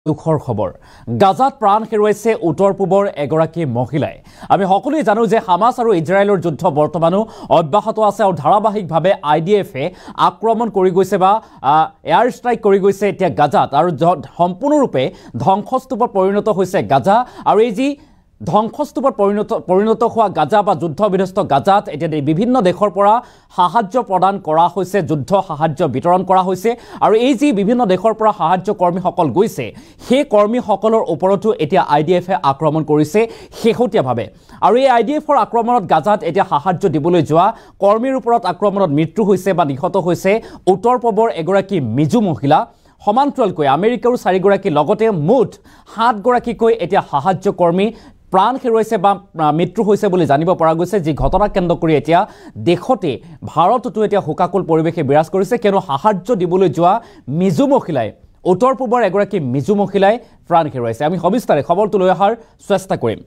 দুখৰ খবৰ গাজাত প্ৰাণ হেৰুৱাইছে উত্তৰ পূবৰ এগৰাকী মহিলাই আমি সকলোৱে জানো যে হামাস আৰু ইজৰাইলৰ যুদ্ধ বৰ্তমানো অব্যাহত আছে আৰু ধাৰাবাহিকভাৱে আইডিএফে আক্ৰমণ কৰি গৈছে বা এয়াৰ ষ্ট্ৰাইক কৰি গৈছে এতিয়া গাজাত আৰু সম্পূৰ্ণৰূপে ধ্বংসস্তূপত পৰিণত হৈছে গাজা আৰু এই যি ধ্বংসস্তূপত পৰিণত হোৱা গাজা বা যুদ্ধ বিধ্বস্ত গাজাত এতিয়া বিভিন্ন দেশৰ পৰা সাহায্য প্ৰদান কৰা হৈছে যুদ্ধ সাহায্য বিতৰণ কৰা হৈছে আৰু এই যি বিভিন্ন দেশৰ পৰা সাহায্য কৰ্মীসকল গৈছে সেই কৰ্মীসকলৰ ওপৰতো এতিয়া আইডিএফে আক্ৰমণ কৰিছে শেহতীয়াভাৱে আৰু এই আইডিএফৰ আক্ৰমণত গাজাত এতিয়া সাহায্য দিবলৈ যোৱা কৰ্মীৰ ওপৰত আক্ৰমণত মৃত্যু হৈছে বা নিহত হৈছে উত্তৰ পূবৰ এগৰাকী মিজু মহিলা সমান্তৰালকৈ আমেৰিকাৰ 4 গৰাকী লগতে মুঠ 7 গৰাকীকৈ এতিয়া সাহায্য কৰ্মী প্ৰাণ হেৰুৱাইছে বা মৃত্যু হৈছে বুলি জানিব পৰা গৈছে যি ঘটনা কেন্দ্ৰ কৰি এতিয়া দেশতে ভাৰততো এতিয়া হুকাকুল পৰিৱেশে বিৰাজ কৰিছে কিয়নো সাহায্য দিবলৈ যোৱা মিজু মহিলাই উত্তৰ পূবৰ এগৰাকী মিজু মহিলাই প্ৰাণ হেৰুৱাইছে আমি সবিস্তাৰে খবৰটো লৈ অহাৰ চেষ্টা কৰিম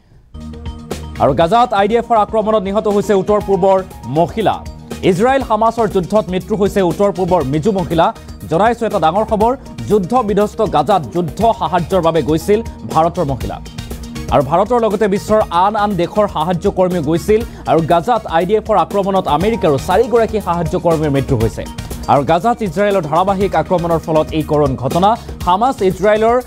আৰু গাজাত আইডিএফৰ আক্ৰমণত নিহত হৈছে উত্তৰ পূবৰ মহিলা ইজৰাইল হামাসৰ যুদ্ধত মৃত্যু হৈছে উত্তৰ পূবৰ মিজু মহিলা জনাইছো এটা ডাঙৰ খবৰ যুদ্ধ বিধ্বস্ত গাজাত যুদ্ধ সাহায্যৰ বাবে গৈছিল ভাৰতৰ মহিলা আৰু ভাৰতৰ লগতে বিশ্বৰ আন দেশৰ সাহায্য কৰ্মী গৈছিল আৰু গাজাত আইডিএফৰ আক্ৰমণত আমেৰিকাৰ 4 গৰাকী সাহায্য কৰ্মীৰ মৃত্যু হৈছে আৰু গাজাত ইজৰাইলৰ ধাৰাবাহিক আক্ৰমণৰ ফলত এই করুণ ঘটনা হামাস ইজৰাইলৰ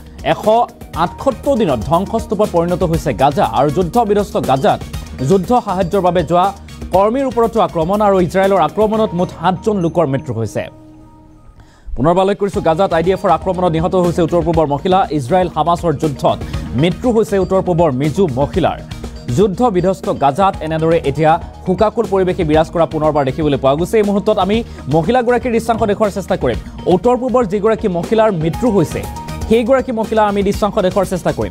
178 দিনত ধ্বংসস্তূপত পৰিণত হৈছে গাজা আৰু যুদ্ধ বিধ্বস্ত গাজাত যুদ্ধ সাহায্যৰ বাবে যোৱা কৰ্মীৰ ওপৰতো আক্ৰমণ আৰু ইজৰাইলৰ আক্ৰমণত মুঠ 7 জন লোকৰ মৃত্যু হৈছে পুনৰবাৰ কৰিছো গাজাত আইডিএফৰ আক্ৰমণত নিহত হৈছে উত্তৰ পূবৰ মহিলা ইজৰাইল হামাসৰ যুদ্ধত মৃত্যু হৈছে উত্তৰ পূবৰ মিজু মহিলাৰ যুদ্ধ বিধ্বস্ত গাজাত এনেদৰে এতিয়া হুকাকুল পৰিৱেশে বিৰাজ কৰা পুনৰবাৰ দেখিবলৈ পোৱা গৈছে এই মুহূৰ্তত আমি মহিলাগৰাকীৰ দৃশ্যাংশ দেখুৱাৰ চেষ্টা কৰিম উত্তৰ পূবৰ যিগৰাকী মহিলাৰ মৃত্যু হৈছে সেইগৰাকী মহিলা আমি দৃশ্যাংশ দেখুৱাৰ চেষ্টা কৰিম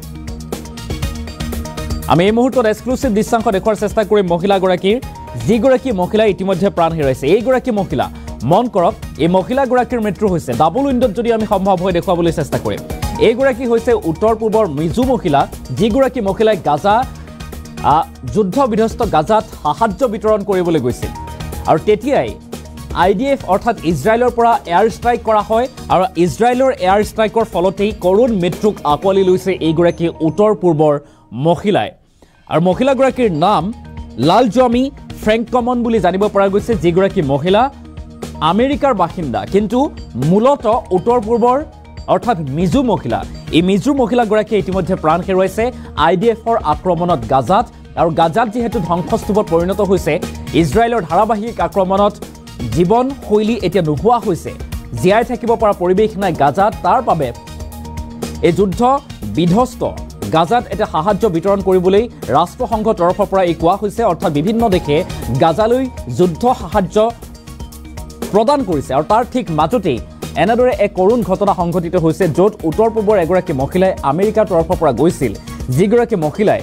আমি এই মুহূৰ্তত এক্সক্লুসিভ দৃশ্যাংশ দেখুৱাৰ চেষ্টা কৰিম মহিলাগৰাকীৰ যিগৰাকী মহিলা ইতিমধ্যে প্ৰাণ হেৰুৱাইছে এইগৰাকী মহিলা মন কৰক এই মহিলাগৰাকীৰ মৃত্যু হৈছে ডাবল উইন্ডত যদি আমি সম্ভৱ হৈ দেখুৱাবলৈ চেষ্টা কৰিম এইগৰাকী হৈছে উত্তৰ পূবৰ মিজু মহিলা যিগৰাকী মহিলাই গাজা যুদ্ধ বিধ্বস্ত গাজাত সাহায্য বিতৰণ কৰিবলৈ গৈছিল আৰু তেতিয়াই আইডিএফ অৰ্থাৎ ইজৰাইলৰ পৰা এয়াৰ ষ্ট্ৰাইক কৰা হয় আৰু ইজৰাইলৰ এয়াৰ ষ্ট্ৰাইকৰ ফলতেই করুণ মৃত্যুক আকোৱালি লৈছে এইগৰাকী উত্তৰ পূৰ্বৰ মহিলাই আৰু মহিলাগৰাকীৰ নাম লালজমি ফ্ৰেংকমন বুলি জানিব পৰা গৈছে যিগৰাকী মহিলা আমেৰিকাৰ বাসিন্দা কিন্তু মূলত উত্তৰ পূৰ্বৰ অৰ্থাৎ মিজু মহিলা এই মিজু মহিলাগৰাকীয়ে ইতিমধ্যে প্ৰাণ হেৰুৱাইছে আইডিএফৰ আক্ৰমণত গাজাত আৰু গাজাত যেহেতু ধ্বংসস্তূপত পৰিণত হৈছে ইজৰাইলৰ ধাৰাবাহিক আক্ৰমণত জীৱন শৈলী এতিয়া নোহোৱা হৈছে জীয়াই থাকিব পৰা পৰিৱেশ নাই গাজাত তাৰ বাবে এই যুদ্ধ বিধ্বস্ত গাজাত এটা সাহায্য বিতৰণ কৰিবলৈ ৰাষ্ট্ৰসংঘৰ তৰফৰ পৰা এই কোৱা হৈছে অৰ্থাৎ বিভিন্ন দেশে গাজালৈ যুদ্ধ সাহায্য প্ৰদান কৰিছে আৰু তাৰ ঠিক মাজতেই এনেদৰে এক করুণ ঘটনা সংঘটিত হৈছে য'ত উত্তৰ পূবৰ এগৰাকী মহিলাই আমেৰিকাৰ তৰফৰ পৰা গৈছিল যিগৰাকী মহিলাই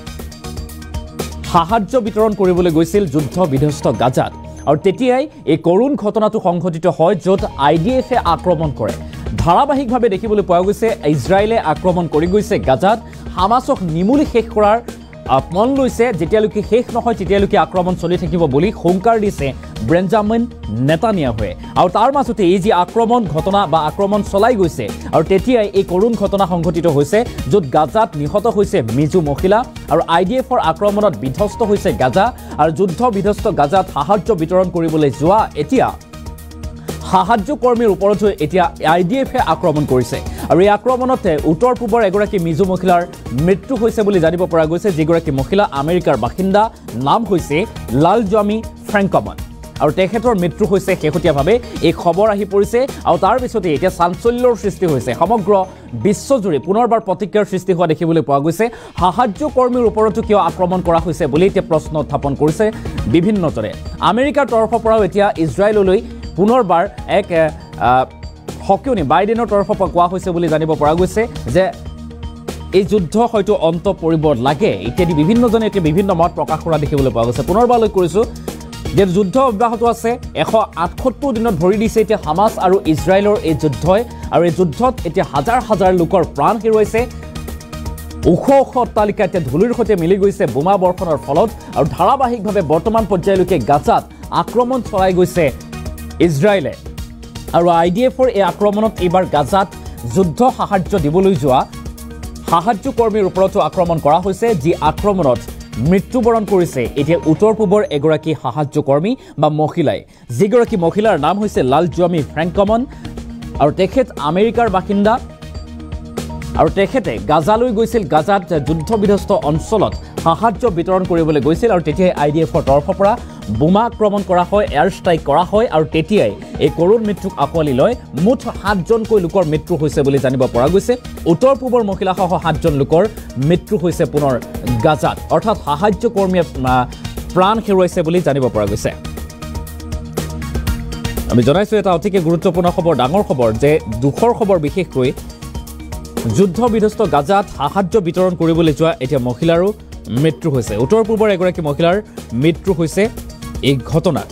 সাহায্য বিতৰণ কৰিবলৈ গৈছিল যুদ্ধ বিধ্বস্ত গাজাত আৰু তেতিয়াই এই করুণ ঘটনাটো সংঘটিত হয় য'ত আইডিএফে আক্ৰমণ কৰে ধাৰাবাহিকভাৱে দেখিবলৈ পোৱা গৈছে ইজৰাইলে আক্ৰমণ কৰি গৈছে গাজাত হামাসক নিমুলি শেষ কৰাৰ মন লৈছে যেতিয়ালৈকে শেষ নহয় তেতিয়ালৈকে আক্ৰমণ চলি থাকিব বুলি হুংকাৰ দিছে বেঞ্জামিন নেতানিয়াহুৱে আৰু তাৰ মাজতে এই যি আক্ৰমণ ঘটনা বা আক্ৰমণ চলাই গৈছে আৰু তেতিয়াই এই করুণ ঘটনা সংঘটিত হৈছে য'ত গাজাত নিহত হৈছে মিজু মহিলা আৰু আইডিএফৰ আক্ৰমণত বিধ্বস্ত হৈছে গাজা আৰু যুদ্ধ বিধ্বস্ত গাজাত সাহায্য বিতৰণ কৰিবলৈ যোৱা এতিয়া সাহায্য কৰ্মীৰ ওপৰতো এতিয়া আইডিএফে আক্ৰমণ কৰিছে আৰু এই আক্ৰমণতে উত্তৰ পূবৰ এগৰাকী মিজু মহিলাৰ মৃত্যু হৈছে বুলি জানিব পৰা গৈছে যিগৰাকী মহিলা আমেৰিকাৰ বাসিন্দা নাম হৈছে লালজমি ফ্ৰেংকমন আৰু তেখেতৰ মৃত্যু হৈছে শেহতীয়াভাৱে এই খবৰ আহি পৰিছে আৰু তাৰ পিছতে এতিয়া চাঞ্চল্যৰ সৃষ্টি হৈছে সমগ্ৰ বিশ্বজুৰি পুনৰবাৰ প্ৰতিক্ৰিয়াৰ সৃষ্টি হোৱা দেখিবলৈ পোৱা গৈছে সাহায্য কৰ্মীৰ ওপৰতো কিয় আক্ৰমণ কৰা হৈছে বুলি এতিয়া প্ৰশ্ন উত্থাপন কৰিছে বিভিন্নজনে আমেৰিকাৰ তৰফৰ পৰাও এতিয়া ইজৰাইললৈ পুনৰবাৰ এক হকিয়নি বাইডেনৰ তৰফৰ পৰা কোৱা হৈছে বুলি জানিব পৰা গৈছে যে এই যুদ্ধ হয়তো অন্ত পৰিব লাগে ইত্যাদি বিভিন্নজনে এতিয়া বিভিন্ন মত প্ৰকাশ কৰা দেখিবলৈ পোৱা গৈছে পুনৰবাৰলৈ কৰিছো যে যুদ্ধ অব্যাহত আছে 178 দিনত ভৰি দিছে এতিয়া হামাস আৰু ইজৰাইলৰ এই যুদ্ধই আৰু এই যুদ্ধত এতিয়া হাজাৰ হাজাৰ লোকৰ প্ৰাণ হেৰুৱাইছে ওখ অট্টালিকা এতিয়া ধূলিৰ সৈতে মিলি গৈছে বোমা বৰ্ষণৰ ফলত আৰু ধাৰাবাহিকভাৱে বৰ্তমান পৰ্যায়লৈকে গাজাত আক্ৰমণ চলাই গৈছে ইজৰাইলে আৰু আইডিএফৰ এই আক্ৰমণত এবাৰ গাজাত যুদ্ধ সাহায্য দিবলৈ যোৱা সাহায্য কৰ্মীৰ ওপৰতো আক্ৰমণ কৰা হৈছে যি আক্ৰমণত মৃত্যুবৰণ কৰিছে এতিয়া উত্তৰ পূবৰ এগৰাকী সাহায্য কৰ্মী বা মহিলাই যিগৰাকী মহিলাৰ নাম হৈছে লালজুৱামি ফ্ৰেংকমন আৰু তেখেত আমেৰিকাৰ বাসিন্দা আৰু তেখেতে গাজালৈ গৈছিল গাজাত যুদ্ধবিধ্বস্ত অঞ্চলত সাহায্য বিতৰণ কৰিবলৈ গৈছিল আৰু তেতিয়াই আইডিএফৰ তৰফৰ পৰা বোমা আক্ৰমণ কৰা হয় এয়াৰ ষ্ট্ৰাইক কৰা হয় আৰু তেতিয়াই এই কৰুণ মৃত্যুক আকোৱালি লয় মুঠ 7জনকৈ লোকৰ মৃত্যু হৈছে বুলি জানিব পৰা গৈছে উত্তৰ পূবৰ মহিলাসহ 7জন লোকৰ মৃত্যু হৈছে পুনৰ গাজাত অৰ্থাৎ সাহায্য কৰ্মীয়ে প্ৰাণ হেৰুৱাইছে বুলি জানিব পৰা গৈছে আমি জনাইছো এটা অতিকে গুৰুত্বপূৰ্ণ খবৰ ডাঙৰ খবৰ যে দুখৰ খবৰ বিশেষকৈ যুদ্ধ বিধ্বস্ত গাজাত সাহায্য বিতৰণ কৰিবলৈ যোৱা এতিয়া মহিলাৰো মৃত্যু হৈছে উত্তৰ পূবৰ এগৰাকী মহিলাৰ মৃত্যু হৈছে এই ঘটনাত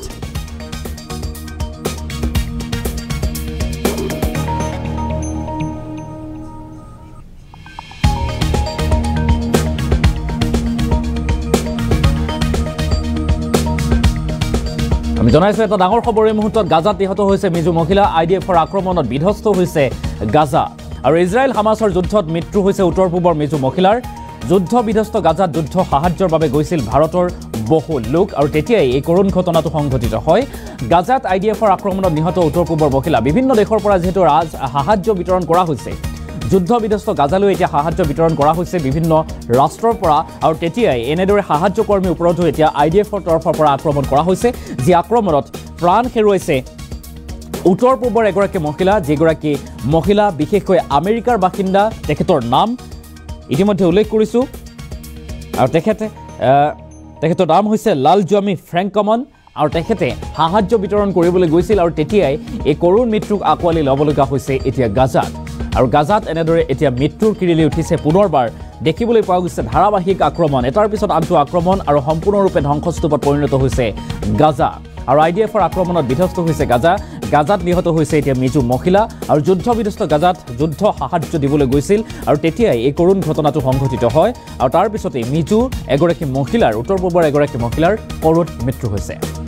আমি জনাইছো এটা ডাঙৰ খবৰ এই মুহূৰ্তত গাজাত নিহত হৈছে মিজু মহিলা আইডিএফৰ আক্ৰমণত বিধ্বস্ত হৈছে গাজা আৰু ইজৰাইল হামাছৰ যুদ্ধত মৃত্যু হৈছে উত্তৰ পূবৰ মিজু মহিলাৰ যুদ্ধ বিধ্বস্ত গাজাত যুদ্ধ সাহায্যৰ বাবে গৈছিল ভাৰতৰ বহু লোক আৰু তেতিয়াই এই কৰুণ ঘটনাটো সংঘটিত হয় গাজাত আইডিএফৰ আক্ৰমণত নিহত উত্তৰ পূবৰ মহিলা বিভিন্ন দেশৰ পৰা যেহেতু সাহায্য বিতৰণ কৰা হৈছে যুদ্ধ বিধ্বস্ত গাজালৈ এতিয়া সাহায্য বিতৰণ কৰা হৈছে বিভিন্ন ৰাষ্ট্ৰৰ পৰা আৰু তেতিয়াই এনেদৰে সাহায্য কৰ্মীৰ ওপৰতো এতিয়া আইডিএফৰ তৰফৰ পৰা আক্ৰমণ কৰা হৈছে যি আক্ৰমণত প্ৰাণ হেৰুৱাইছে উত্তৰ পূবৰ এগৰাকী মহিলা যিগৰাকী মহিলা বিশেষকৈ আমেৰিকাৰ বাসিন্দা তেখেতৰ নাম ইতিমধ্যে উল্লেখ কৰিছোঁ আৰু তেখেতৰ নাম হৈছে লালজুৱামি ফ্ৰেংকমন আৰু তেখেতে সাহায্য বিতৰণ কৰিবলৈ গৈছিল আৰু তেতিয়াই এই কৰুণ মৃত্যুক আকোৱালি ল'বলগা হৈছে এতিয়া গাজাত আৰু গাজাত এনেদৰে এতিয়া মৃত্যুৰ কিৰিলি উঠিছে পুনৰবাৰ দেখিবলৈ পোৱা গৈছে ধাৰাবাহিক আক্ৰমণ এটাৰ পিছত আনটো আক্ৰমণ আৰু সম্পূৰ্ণৰূপে ধ্বংসস্তূপত পৰিণত হৈছে গাজা আৰু আইডিএফৰ আক্ৰমণত বিধ্বস্ত হৈছে গাজাত নিহত হৈছে এতিয়া মিজু মহিলা আৰু যুদ্ধ বিধ্বস্ত গাজাত যুদ্ধ সাহায্য দিবলৈ গৈছিল আৰু তেতিয়াই এই কৰুণ ঘটনাটো সংঘটিত হয় আৰু তাৰ পিছতে মিজু এগৰাকী মহিলাৰ উত্তৰ পূবৰ এগৰাকী মহিলাৰ কৰুণ মৃত্যু হৈছে